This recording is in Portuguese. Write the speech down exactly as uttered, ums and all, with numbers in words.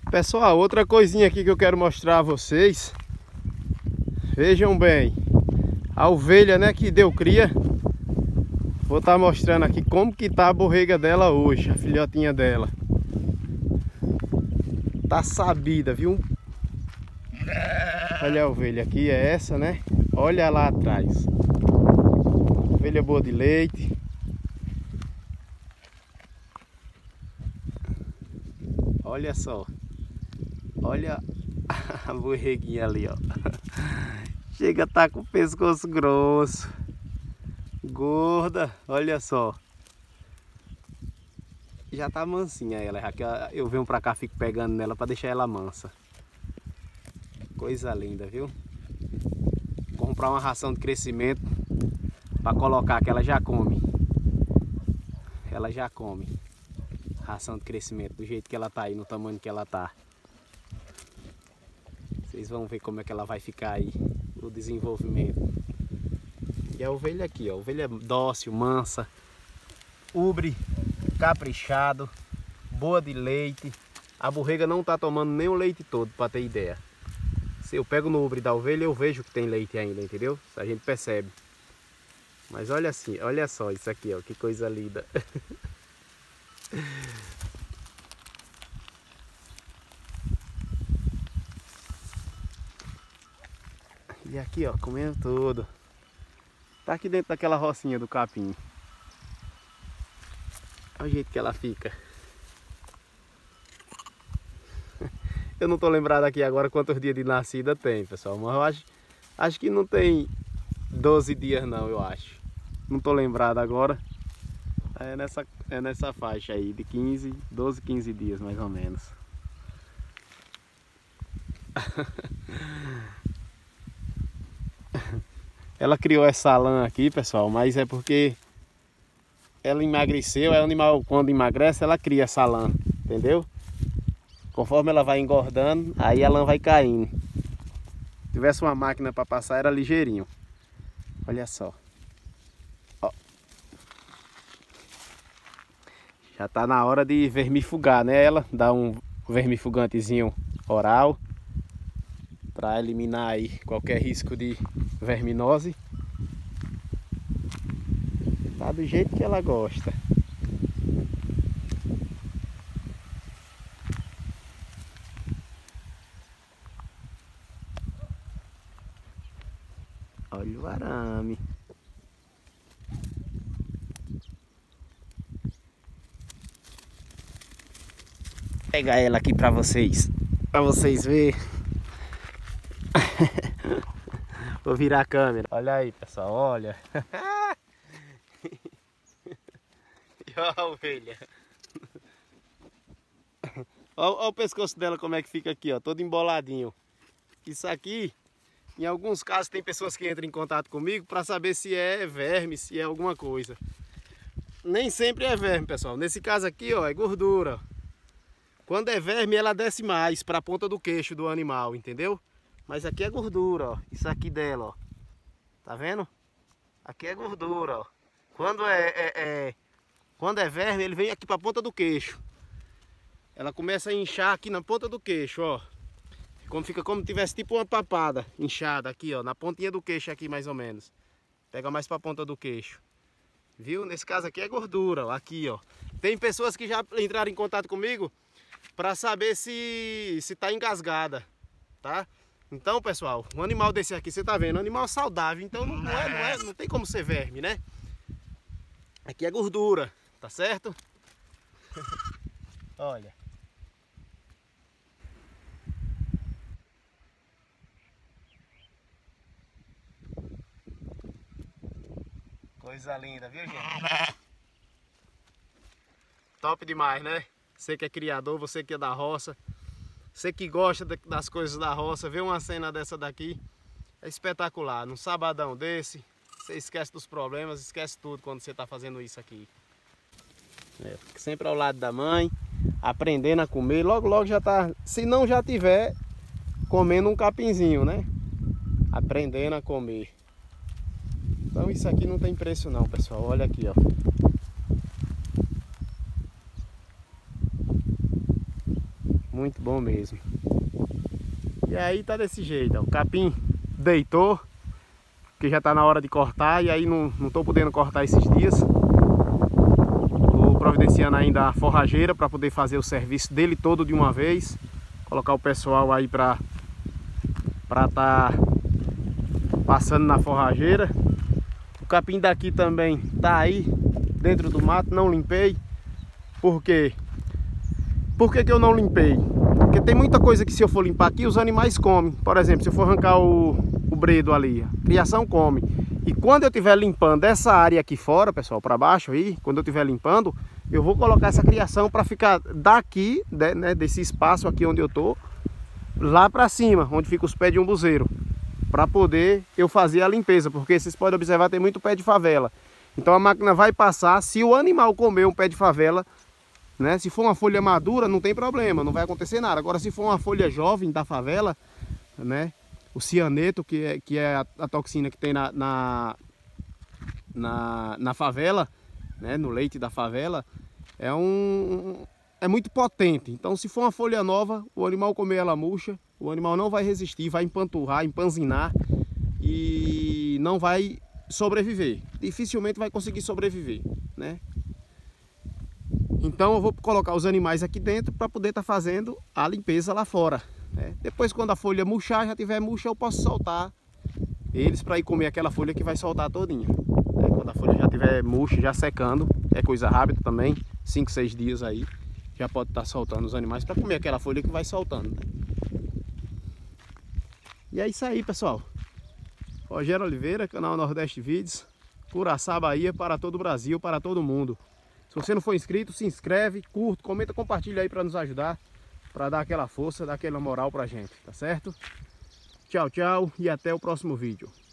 Pessoal, outra coisinha aqui que eu quero mostrar a vocês. Vejam bem, a ovelha, né, que deu cria. Vou estar mostrando aqui como que tá a borrega dela hoje, a filhotinha dela. Tá sabida, viu? Olha a ovelha aqui, é essa, né? Olha lá atrás. Ovelha boa de leite. Olha só. Olha a borreguinha ali, ó. Chega a estar com o pescoço grosso. Gorda, olha só. Já tá mansinha ela, já que eu venho pra cá, fico pegando nela pra deixar ela mansa. Coisa linda, viu? Vou comprar uma ração de crescimento pra colocar, que ela já come. Ela já come. Ração de crescimento, do jeito que ela tá aí, no tamanho que ela tá. Vocês vão ver como é que ela vai ficar aí, o desenvolvimento. E a ovelha aqui, ó, ovelha dócil, mansa, ubre, caprichado, boa de leite. A borrega não tá tomando nem o leite todo, para ter ideia. Se eu pego no ubre da ovelha, eu vejo que tem leite ainda, entendeu? A gente percebe. Mas olha assim, olha só isso aqui, ó, que coisa linda. E aqui, ó, comendo tudo. Tá aqui dentro daquela rocinha do capim. Olha o jeito que ela fica. Eu não tô lembrado aqui agora quantos dias de nascida tem, pessoal. Mas eu acho, acho que não tem doze dias não, eu acho. Não tô lembrado agora. É nessa, é nessa faixa aí, de quinze, doze, quinze dias mais ou menos. Ela criou essa lã aqui, pessoal, mas é porque ela emagreceu. É o animal, quando emagrece, ela cria essa lã, entendeu? Conforme ela vai engordando, aí a lã vai caindo. Se tivesse uma máquina para passar, era ligeirinho. Olha só. Ó. Já tá na hora de vermifugar, né? Ela dá um vermifugantezinho oral para eliminar aí qualquer risco de verminose. Tá do jeito que ela gosta. Olha o arame. Vou pegar ela aqui para vocês, para vocês verem. Vou virar a câmera. Olha aí, pessoal, olha. E olha a ovelha. Olha, olha o pescoço dela como é que fica aqui, ó, todo emboladinho. Isso aqui, em alguns casos, tem pessoas que entram em contato comigo para saber se é verme, se é alguma coisa. Nem sempre é verme, pessoal. Nesse caso aqui, ó, é gordura. Quando é verme, ela desce mais para a ponta do queixo do animal, entendeu? Mas aqui é gordura, ó. Isso aqui dela, ó. Tá vendo? Aqui é gordura, ó. Quando é, é, é, quando é verme, ele vem aqui para a ponta do queixo. Ela começa a inchar aqui na ponta do queixo, ó. Como fica como se tivesse tipo uma papada inchada aqui, ó. Na pontinha do queixo aqui, mais ou menos. Pega mais para a ponta do queixo. Viu? Nesse caso aqui é gordura, ó. Aqui, ó. Tem pessoas que já entraram em contato comigo para saber se se tá engasgada, tá? Então, pessoal, um animal desse aqui, você tá vendo, um animal saudável, então não, não, é, não, é, não tem como ser verme, né? Aqui é gordura, tá certo? Olha. Coisa linda, viu, gente? Top demais, né? Você que é criador, você que é da roça, você que gosta das coisas da roça, ver uma cena dessa daqui é espetacular. Num sabadão desse, você esquece dos problemas, esquece tudo quando você está fazendo isso aqui. É, sempre ao lado da mãe, aprendendo a comer. Logo, logo já tá, se não já tiver, comendo um capinzinho, né? Aprendendo a comer. Então isso aqui não tem preço não, pessoal. Olha aqui, ó. Muito bom mesmo. E aí tá desse jeito, ó. O capim deitou, que já tá na hora de cortar, e aí não, não tô podendo cortar esses dias. Tô providenciando ainda a forrageira para poder fazer o serviço dele todo de uma vez. Colocar o pessoal aí para para tá passando na forrageira. O capim daqui também tá aí dentro do mato, não limpei. Por quê? Por que que eu não limpei? Porque tem muita coisa que se eu for limpar aqui, os animais comem. Por exemplo, se eu for arrancar o, o bredo ali, a criação come. E quando eu estiver limpando essa área aqui fora, pessoal, para baixo aí, quando eu estiver limpando, eu vou colocar essa criação para ficar daqui, né, desse espaço aqui onde eu tô, lá para cima, onde fica os pés de umbuzeiro, para poder eu fazer a limpeza, porque vocês podem observar, tem muito pé de favela. Então a máquina vai passar, se o animal comer um pé de favela, né, se for uma folha madura, não tem problema, não vai acontecer nada. Agora, se for uma folha jovem da favela, né, o cianeto, que é, que é a, a toxina que tem na, na, na, na favela, né, no leite da favela, é, um, é muito potente. Então, se for uma folha nova, o animal comer ela murcha, o animal não vai resistir, vai empanturrar, empanzinar e não vai sobreviver. Dificilmente vai conseguir sobreviver, né? Então eu vou colocar os animais aqui dentro para poder estar tá fazendo a limpeza lá fora, né? Depois, quando a folha murchar, já tiver murcha, eu posso soltar eles para ir comer aquela folha que vai soltar todinha, né? Quando a folha já tiver murcha, já secando, é coisa rápida também, cinco, seis dias aí, já pode estar tá soltando os animais para comer aquela folha que vai soltando, né? E é isso aí, pessoal. Rogério Oliveira, canal Nordeste Vídeos, Curaçá, Bahia, para todo o Brasil, para todo mundo. Se você não for inscrito, se inscreve, curta, comenta, compartilha aí para nos ajudar, para dar aquela força, dar aquela moral pra gente, tá certo? Tchau, tchau e até o próximo vídeo.